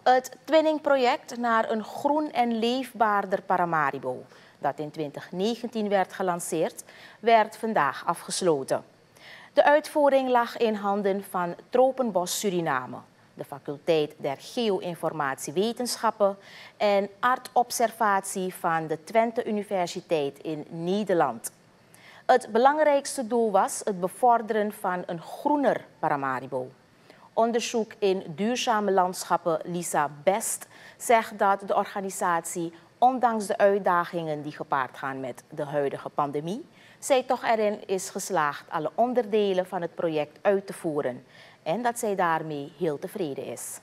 Het Twinning-project naar een groen en leefbaarder Paramaribo, dat in 2019 werd gelanceerd, werd vandaag afgesloten. De uitvoering lag in handen van Tropenbos Suriname, de faculteit der Geo-informatiewetenschappen en aardobservatie van de Twente Universiteit in Nederland. Het belangrijkste doel was het bevorderen van een groener Paramaribo. Onderzoek in duurzame landschappen Lisa Best zegt dat de organisatie, ondanks de uitdagingen die gepaard gaan met de huidige pandemie, zij toch erin is geslaagd alle onderdelen van het project uit te voeren en dat zij daarmee heel tevreden is.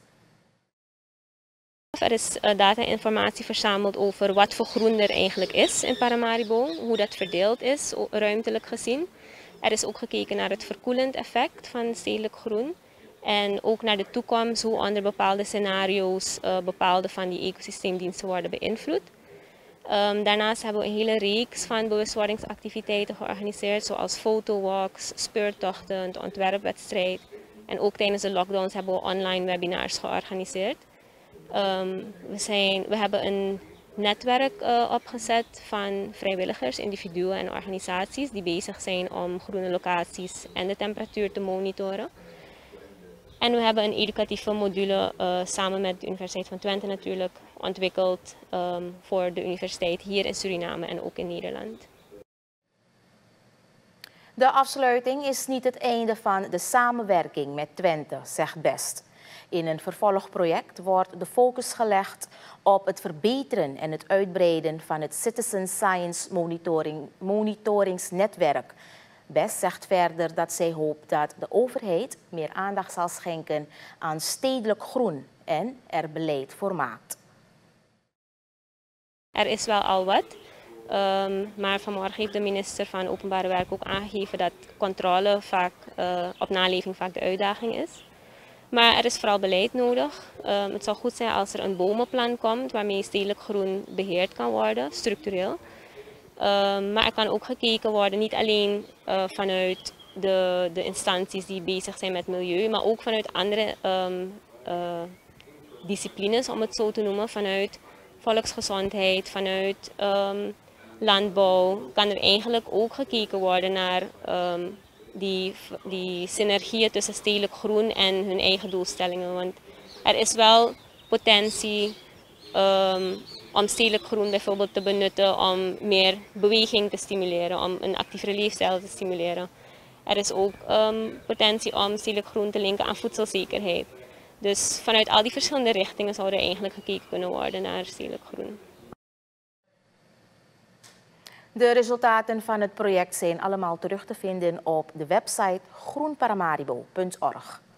Er is data en informatie verzameld over wat voor groen er eigenlijk is in Paramaribo, hoe dat verdeeld is, ruimtelijk gezien. Er is ook gekeken naar het verkoelend effect van stedelijk groen. En ook naar de toekomst, hoe onder bepaalde scenario's bepaalde van die ecosysteemdiensten worden beïnvloed. Daarnaast hebben we een hele reeks van bewustwordingsactiviteiten georganiseerd, zoals fotowalks, speurtochten, de ontwerpwedstrijd. En ook tijdens de lockdowns hebben we online webinars georganiseerd. We hebben een netwerk opgezet van vrijwilligers, individuen en organisaties die bezig zijn om groene locaties en de temperatuur te monitoren. En we hebben een educatieve module samen met de Universiteit van Twente natuurlijk ontwikkeld voor de universiteit hier in Suriname en ook in Nederland. De afsluiting is niet het einde van de samenwerking met Twente, zegt Best. In een vervolgproject wordt de focus gelegd op het verbeteren en het uitbreiden van het Citizen Science Monitoringsnetwerk. Best zegt verder dat zij hoopt dat de overheid meer aandacht zal schenken aan stedelijk groen en er beleid voor maakt. Er is wel al wat, maar vanmorgen heeft de minister van Openbare Werken ook aangegeven dat controle vaak, op naleving vaak de uitdaging is. Maar er is vooral beleid nodig. Het zou goed zijn als er een bomenplan komt waarmee stedelijk groen beheerd kan worden, structureel. Maar er kan ook gekeken worden, niet alleen vanuit de instanties die bezig zijn met milieu, maar ook vanuit andere disciplines, om het zo te noemen, vanuit volksgezondheid, vanuit landbouw. Kan er eigenlijk ook gekeken worden naar die synergieën tussen stedelijk groen en hun eigen doelstellingen. Want er is wel potentie om stedelijk groen bijvoorbeeld te benutten om meer beweging te stimuleren, om een actievere leefstijl te stimuleren. Er is ook potentie om stedelijk groen te linken aan voedselzekerheid. Dus vanuit al die verschillende richtingen zou er eigenlijk gekeken kunnen worden naar stedelijk groen. De resultaten van het project zijn allemaal terug te vinden op de website groenparamaribo.org.